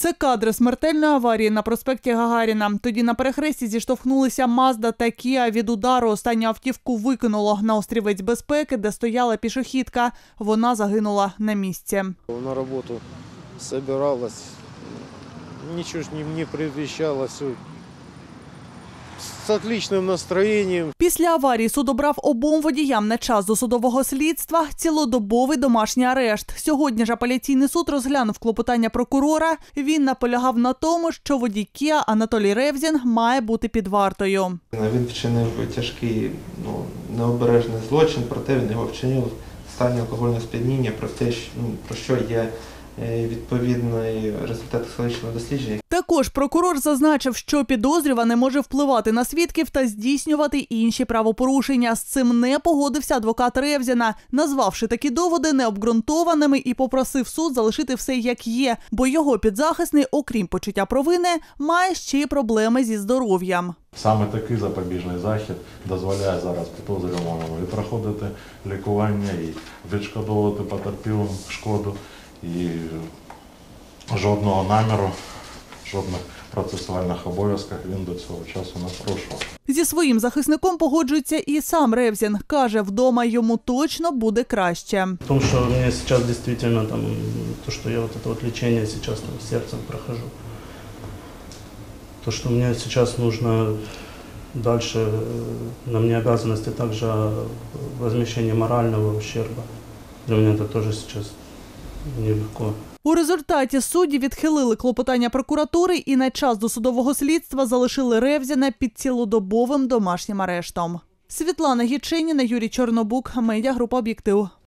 Це кадри смертельної аварії на проспекті Гагаріна. Тоді на перехресті зіштовхнулися Мазда та Кіа. Від удару останню автівку викинуло на острівець безпеки, де стояла пішохідка. Вона загинула на місці. На роботу збиралась, нічого ж не предвіщало, все з отличним настроєнням. Після аварії суд обрав обом водіям на час досудового слідства цілодобовий домашній арешт. Сьогодні ж апеляційний суд розглянув клопотання прокурора. Він наполягав на тому, що водій Кіа Анатолій Ревзін має бути під вартою. Він вчинив тяжкий, необережний злочин, проте він його вчинив в стані алкогольного сп'яніння, про що є відповідний результат психологічного дослідження. Також прокурор зазначив, що підозрюваний може впливати на свідків та здійснювати інші правопорушення. З цим не погодився адвокат Ревзіна, назвавши такі доводи необґрунтованими і попросив суд залишити все як є, бо його підзахисний, окрім почуття провини, має ще й проблеми зі здоров'ям. Саме такий запобіжний захід дозволяє зараз підозрюваному і проходити лікування, і відшкодовувати потерпілим шкоду. І жодного наміру, жодних процесуальних обов'язків він до цього часу не порушував. Зі своїм захисником погоджується і сам Ревзін. Каже, вдома йому точно буде краще. Тому що у мене зараз дійсно то, що я лікування зараз серцем прохожу. То, что мне сейчас нужно дальше, на мне обязанности также возмещение морального ущерба. Для меня это тоже сейчас нелегко. У результаті судді відхилили клопотання прокуратури і на час досудового слідства залишили Ревзіна під цілодобовим домашнім арештом. Світлана Гічиніна, Юрій Чорнобук, медіагрупа «Об'єктив».